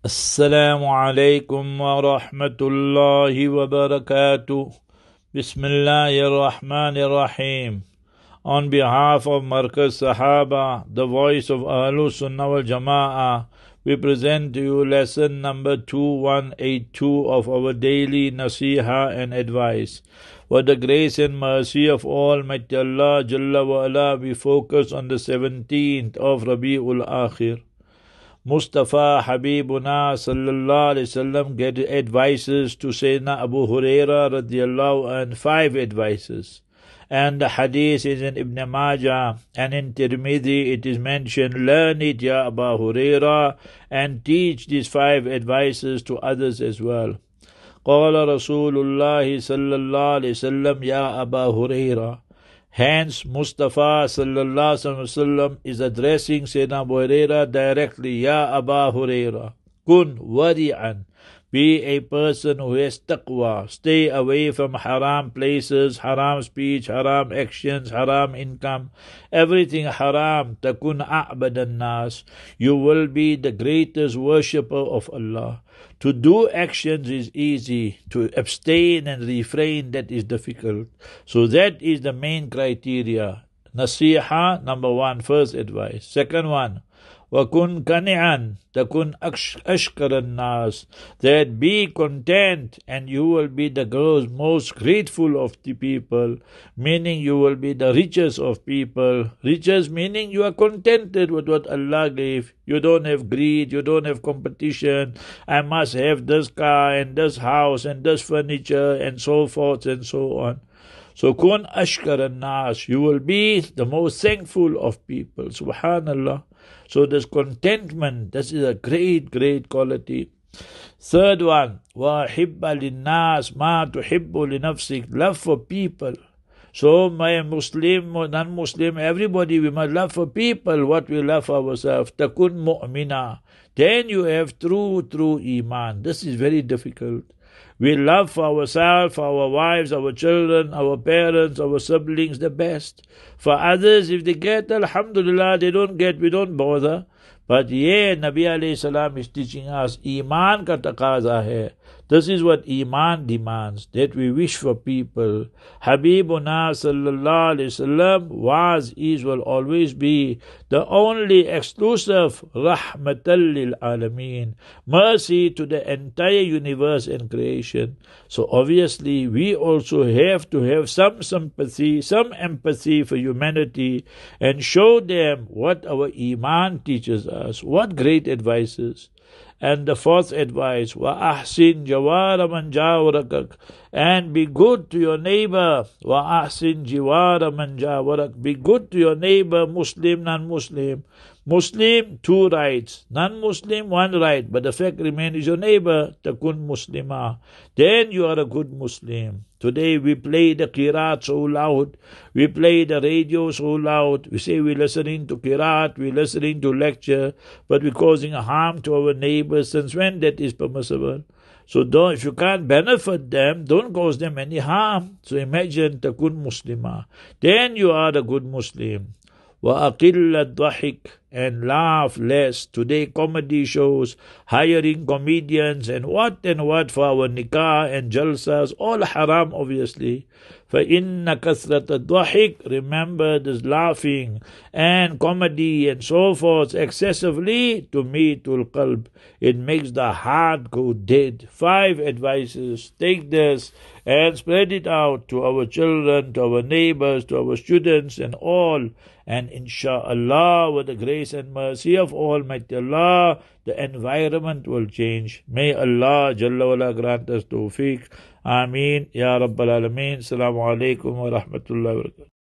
Assalamu alaikum wa rahmatullahi wa barakatuh. Bismillahir Rahmanir Rahim. On behalf of Markaz Sahaba, the voice of Ahlus Sunnah wal Jama'ah, we present to you lesson number 2182 of our daily Nasiha and advice. For the grace and mercy of Almighty Allah Jalla wa Ala, we focus on the 17th of Rabi'ul Akhir. Mustafa Habibuna sallallahu alaihi wasallam gave advices to Sayyidina Abu Huraira radiyallahu and 5 advices. And the hadith is in Ibn Majah and in Tirmidhi it is mentioned, learn it ya Abu Huraira and teach these 5 advices to others as well. قال رسول الله صلى الله عليه وسلم يا أبا هريرة. Hence, Mustafa sallallahu alaihi wasallam is addressing Sayyidina Abu Huraira directly. Ya Aba Huraira, kun wadi'an. Be a person who has taqwa. Stay away from haram places, haram speech, haram actions, haram income. Everything haram. Takun a'badan nas. You will be the greatest worshipper of Allah. To do actions is easy. To abstain and refrain, that is difficult. So that is the main criteria. Nasiha, number 1, first advice. Second one, وَكُنْ كَنِعًا تَكُنْ أَشْكَرَ النَّاسِ. That be content and you will be the most grateful of the people, meaning you will be the richest of people. Richest meaning you are contented with what Allah gave. You don't have greed, you don't have competition. I must have this car and this house and this furniture and so forth and so on. So kun ashkar nas, you will be the most thankful of people. Subhanallah. So this contentment, this is a great, great quality. Third one, wa hibba linnas ma tuhibbu li nafsik. Love for people. So my Muslim, non-Muslim, everybody, we must love for people what we love for ourselves. Takun mu'mina. Then you have true iman. This is very difficult. We love for ourselves, for our wives, our children, our parents, our siblings the best. For others, if they get, alhamdulillah, they don't get, we don't bother. But yeah, Nabi alayhi salam is teaching us, Iman ka taqaza hai. This is what Iman demands, that we wish for people. Habibuna sallallahu alayhi wasallam will always be the only exclusive rahmatal lil alameen, mercy to the entire universe and creation. So obviously we also have to have some sympathy, some empathy for humanity and show them what our Iman teaches us. What great advices. And the fourth advice, wa ahsin jawara man jawarak, and be good to your neighbor. Wa ahsin jawara man jawarak, be good to your neighbor, Muslim, non-Muslim. Muslim, 2 rights. Non-Muslim, 1 right. But the fact remains is your neighbor, takun muslima. Then you are a good Muslim. Today we play the qiraat so loud. We play the radio so loud. We say we're listening to qiraat, we're listening to lecture, but we're causing harm to our neighbors. Since when that is permissible? So if you can't benefit them, don't cause them any harm. So imagine takun muslima. Then you are a good Muslim. وَأَقِلَّ الضَّحِكِ, and laugh less. Today comedy shows, hiring comedians and what for our nikah and jalsas, all haram obviously. فَإِنَّ كَثْرَةَ الضَّحِكِ, remember this laughing and comedy and so forth excessively, tumitul qalb, it makes the heart go dead. 5 advices. Take this and spread it out to our children, to our neighbors, to our students and all. And insha'Allah, with the grace and mercy of Almighty Allah, the environment will change. May Allah Jalla wala grant us tawfiq. Ameen. Ya Rabbal Alameen. Assalamu alaikum wa rahmatullahi wa barakatuh.